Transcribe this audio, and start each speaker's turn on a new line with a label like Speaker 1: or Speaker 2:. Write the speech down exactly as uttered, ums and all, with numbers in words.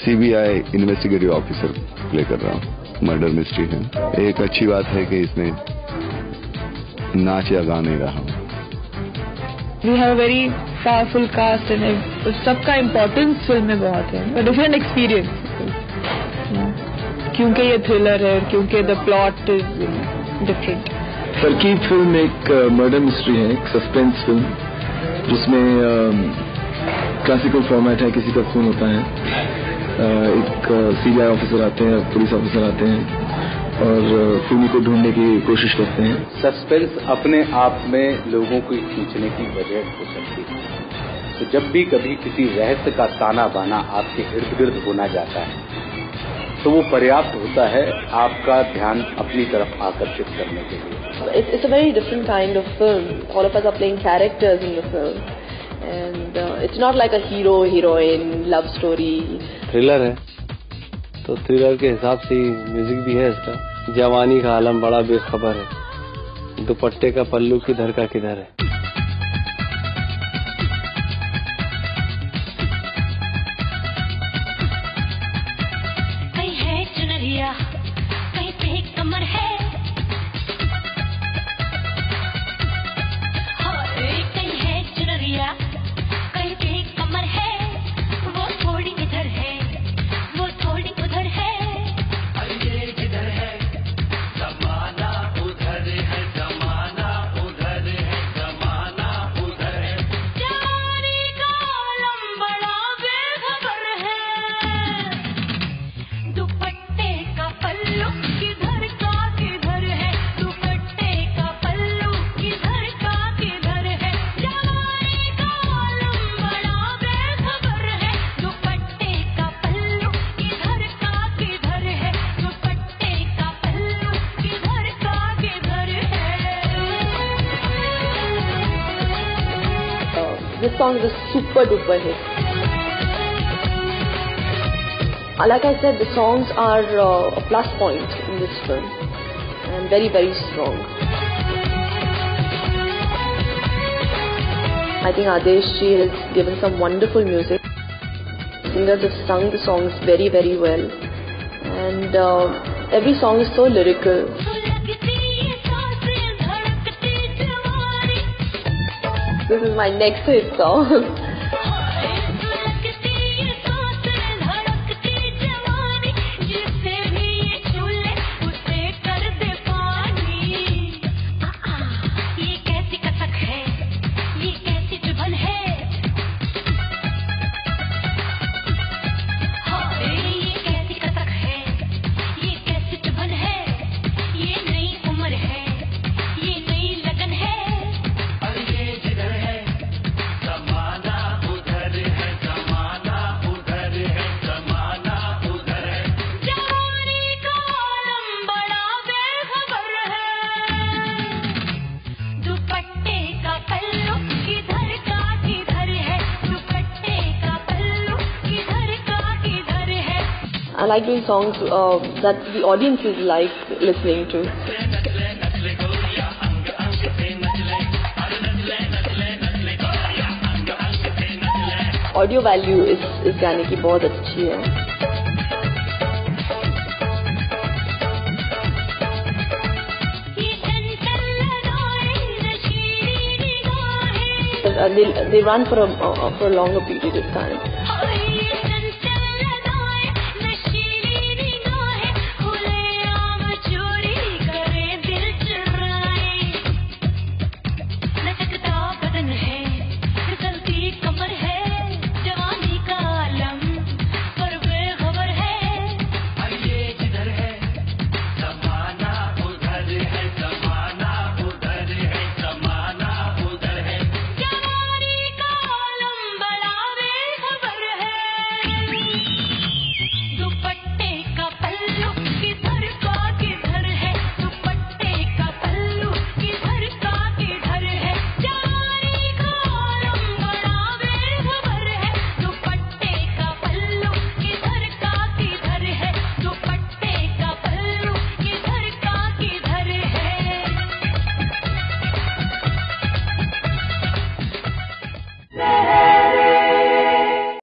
Speaker 1: CBI investigative officer play कर रहा हूँ। मर्डर मिस्ट्री है। एक अच्छी बात है कि इसमें नाच या गा नहीं रहा हूँ।
Speaker 2: We have a very powerful cast and सबका इम्पोर्टेंस फिल्म में बहुत है। डिफरेंट एक्सपीरियंस क्योंकि ये थ्रिलर है, क्योंकि the plot is different.
Speaker 3: Tarkieb film एक मर्डर मिस्ट्री है, एक सस्पेंस फिल्म जिसमें क्लासिकल फॉर्मेट है, किसी का खून होता है, एक सीबीआई ऑफिसर आते हैं, पुलिस ऑफिसर आते हैं और खूनी को ढूंढने की कोशिश करते हैं।
Speaker 4: सस्पेंस अपने आप में लोगों को खींचने की वजह हो सकती है। तो जब भी कभी किसी रहस्य का ताना बाना आपके इर्द गिर्द होना जाता है तो वो पर्याप्त होता है आपका ध्यान अपनी तरफ आकर्षित करने के लिए।
Speaker 5: It's a very different kind of film. All of us are playing characters in the film, and uh, it's not like a hero heroine love story.
Speaker 6: Thriller है तो थ्रिलर के हिसाब से ही म्यूजिक भी है इसका। जवानी का आलम बड़ा बेखबर है, दुपट्टे का पल्लू किधर का किधर है।
Speaker 7: कहीं है चुनरिया, कहीं पे कमर है, कहीं है चुनरिया, कहीं पे कमर है, वो थोड़ी इधर है, वो थोड़ी उधर है। ये किधर है ज़माना उधर है, ज़माना उधर है, ज़माना उधर है। जवानी का आलम बड़ा बेखबर है, दुपट्टे का पल्लू किधर का किधर है, दुपट्टे का पल्लू किधर का किधर है। जवानी का आलम बड़ा बेखबर है, दुपट्टे का पल्लू किधर का किधर है, दुपट्टे का पल्लू किधर का किधर है।
Speaker 5: Uh, this song is a super duper hit. Uh, Like I said, the songs are uh, a plus point in this film and very very strong. I think Adesh ji has given some wonderful music. Singers have sung the songs very very well, and uh, every song is so lyrical.
Speaker 7: लगती ये सांसें धड़कती जवानी,
Speaker 5: This is my next hit song.
Speaker 7: लगती ये सांसें धड़कती जवानी, जिससे भी ये छू ले उसे कर दे पानी। ये कैसी कसक है, ये कैसी चुभन है, ये कैसी कसक है, ये कैसी चुभन है। ये नई उम्र है, ये नई लगन है। अरे ये जिधर है ज़माना उधर है, ज़माना उधर है, ज़माना उधर है। जवानी का आलम बड़ा बेखबर है, दुपट्टे का पल्लू किधर का किधर है, दुपट्टे का पल्लू किधर का किधर है।
Speaker 5: I like doing songs uh, that the audiences like listening to. Audio value इस इस गाने की बहुत अच्छी है।
Speaker 7: ये चंचल लगाए नशीली निगाहें,
Speaker 5: Uh, They they run for a uh, for a longer period of time.